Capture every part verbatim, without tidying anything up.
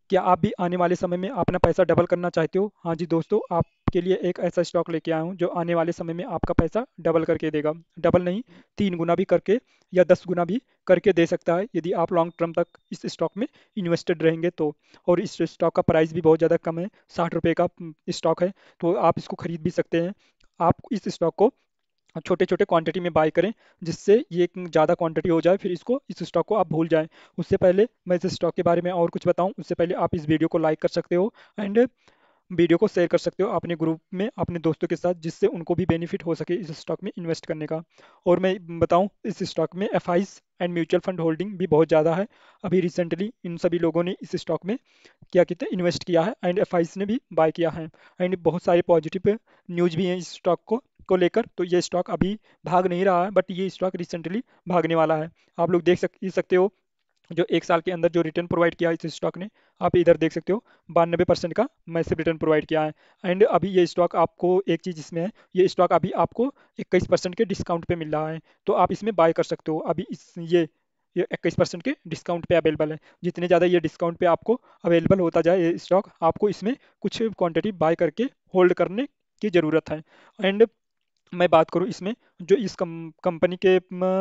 क्या आप भी आने वाले समय में अपना पैसा डबल करना चाहते हो? हाँ जी दोस्तों, आपके लिए एक ऐसा स्टॉक लेके आया हूँ जो आने वाले समय में आपका पैसा डबल करके देगा। डबल नहीं, तीन गुना भी करके या दस गुना भी करके दे सकता है यदि आप लॉन्ग टर्म तक इस स्टॉक में इन्वेस्टेड रहेंगे तो। और इस स्टॉक का प्राइस भी बहुत ज़्यादा कम है, साठ रुपये का स्टॉक है, तो आप इसको खरीद भी सकते हैं। आप इस स्टॉक को छोटे छोटे क्वांटिटी में बाय करें, जिससे ये ज़्यादा क्वांटिटी हो जाए, फिर इसको इस स्टॉक को आप भूल जाएं। उससे पहले मैं इस स्टॉक के बारे में और कुछ बताऊं, उससे पहले आप इस वीडियो को लाइक कर सकते हो एंड वीडियो को शेयर कर सकते हो अपने ग्रुप में अपने दोस्तों के साथ, जिससे उनको भी बेनिफिट हो सके इस स्टॉक में इन्वेस्ट करने का। और मैं बताऊं, इस स्टॉक में F IIs and mutual fund holding भी बहुत ज़्यादा है। अभी रिसेंटली इन सभी लोगों ने इस स्टॉक में क्या कहते हैं इन्वेस्ट किया है एंड एफ आईज ने भी बाय किया है। एंड बहुत सारे पॉजिटिव न्यूज़ भी हैं इस स्टॉक को को लेकर। तो ये स्टॉक अभी भाग नहीं रहा है, बट ये स्टॉक रिसेंटली भागने वाला है। आप लोग देख सक ही सकते हो जो एक साल के अंदर जो रिटर्न प्रोवाइड किया है इस स्टॉक ने, आप इधर देख सकते हो बानबे परसेंट का मैसिव रिटर्न प्रोवाइड किया है। एंड अभी ये स्टॉक आपको एक चीज़ इसमें है, ये स्टॉक अभी आपको इक्कीस परसेंट के डिस्काउंट पे मिल रहा है, तो आप इसमें बाय कर सकते हो। अभी इस ये ये इक्कीस परसेंट के डिस्काउंट पे अवेलेबल है। जितने ज़्यादा ये डिस्काउंट पे आपको अवेलेबल होता जाए ये स्टॉक, आपको इसमें कुछ क्वांटिटी बाय करके होल्ड करने की ज़रूरत है। एंड मैं बात करूँ इसमें जो इस कम, कंपनी के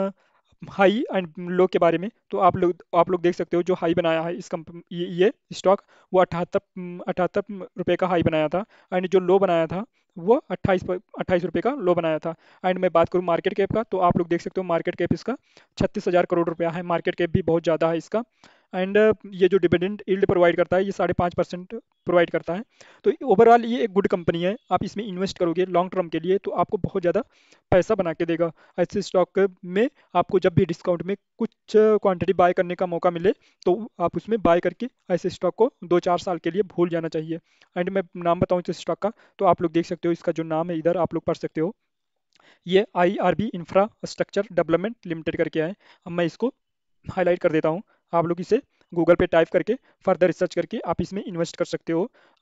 हाई एंड लो के बारे में, तो आप लोग आप लोग देख सकते हो जो हाई बनाया है इस कंपनी ये, ये स्टॉक, वो अठहत्तर अठहत्तर रुपये का हाई बनाया था। एंड जो लो बनाया था वो अट्ठाईस अट्ठाईस रुपये का लो बनाया था। एंड मैं बात करूँ मार्केट कैप का, तो आप लोग देख सकते हो मार्केट कैप इसका छत्तीस हज़ार करोड़ रुपया है। मार्केट कैप भी बहुत ज़्यादा है इसका। एंड ये जो डिविडेंड यील्ड प्रोवाइड करता है ये साढ़े पाँच परसेंट प्रोवाइड करता है। तो ओवरऑल ये एक गुड कंपनी है। आप इसमें इन्वेस्ट करोगे लॉन्ग टर्म के लिए तो आपको बहुत ज़्यादा पैसा बना के देगा। ऐसे स्टॉक में आपको जब भी डिस्काउंट में कुछ क्वांटिटी बाय करने का मौका मिले तो आप उसमें बाय करके ऐसे स्टॉक को दो चार साल के लिए भूल जाना चाहिए। एंड मैं नाम बताऊं इस स्टॉक का, तो आप लोग देख सकते हो इसका जो नाम है इधर आप लोग पढ़ सकते हो, ये I R B infrastructure development limited करके है। अब मैं इसको हाईलाइट कर देता हूँ, आप लोग इसे गूगल पे टाइप करके फर्दर रिसर्च करके आप इसमें इन्वेस्ट कर सकते हो।